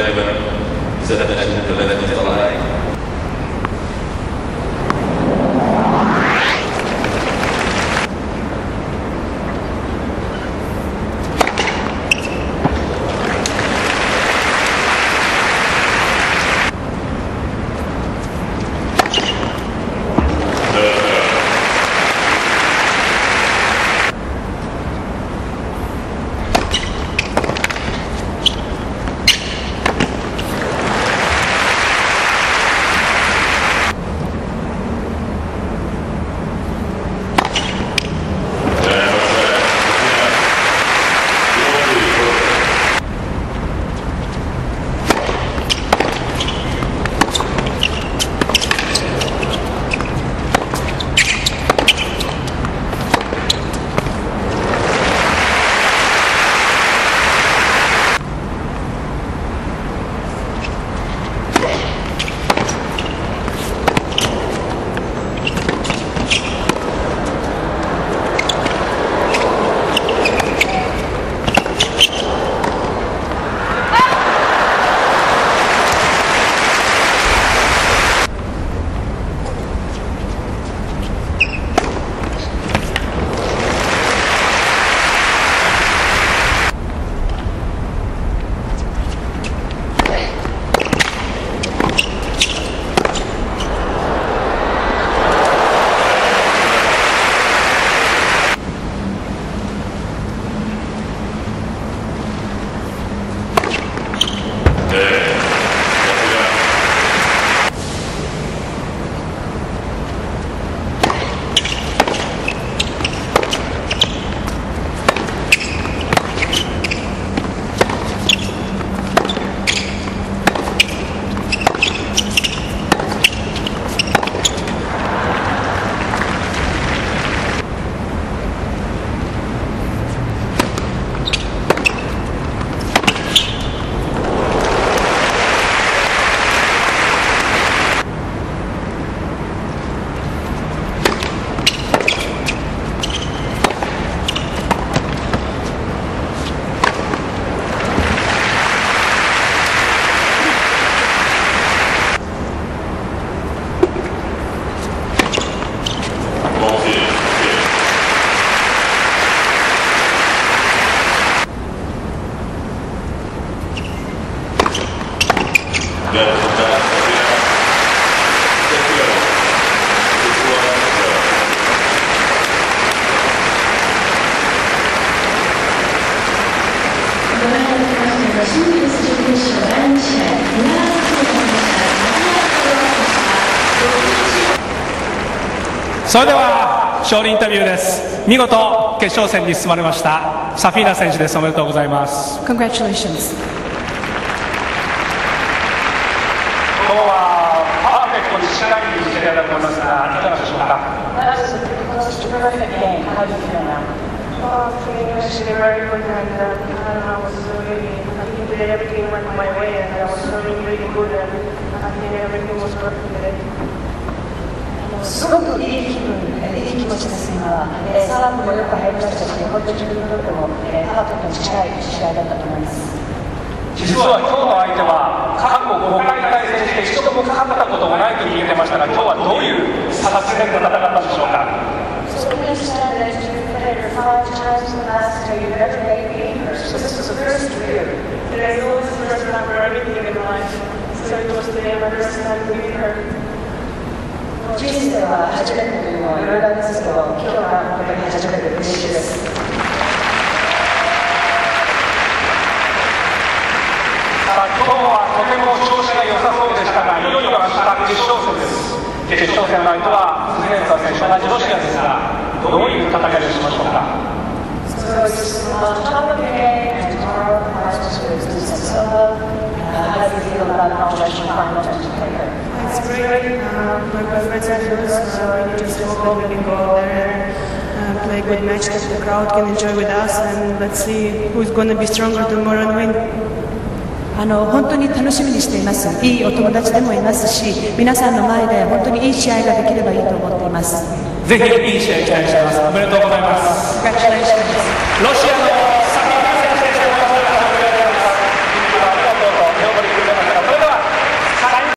دائما سهل بلد طلائع. それでは勝利インタビューです。見事決勝戦に進まれましたサフィーナ選手です。おめでとうございます。 Congratulations. 今日はパーフェクトに仕上がりに試合だと思いますが、いかがでしょうか。 That was a perfect game. How do you feel now? Feeling actually very good, and I was really, I think today everything went my way, and I was feeling really good, and I think everything was perfect today. すごくいい気分、いい気持ちです、今は。サーブもよく入りましたし、本当に自分にとってもパーフェクトに近い試合だったと思います。 実は今日の相手は過去5回対戦して一度も勝ったことがないと言ってましたが、今日はどういう作戦で戦ったんでしょうか。 So we understand that you've played her 5 times in the last year, you've never beaten her, so this was the first year. Today was the first time for everything in life, so it was today my first time to beat her. 人生は初めてというのはいろいろありますけど、今日は本当に初めて嬉しいです。 今日はとても調子が良さそうでしたが、いよいよ明日決勝戦です。決勝戦の相手はズネンツァ選手、同じロシアですが、どういう戦いをしましょうか。 So it's on top of the game, and tomorrow the finals with Dinara. How do you feel about how Russian finals to play her? It's great. My boyfriend's at us, so I need to just hope we can go out there and play a good match that the crowd can enjoy with us, and let's see who's going to be stronger tomorrow and win. 本当に楽しみにしています。いいお友達でもいますし、皆さんの前で本当にいい試合ができればいいと思っています。 ぜひいい試合期待しています。おめでとうございます。 Congratulations. ロシア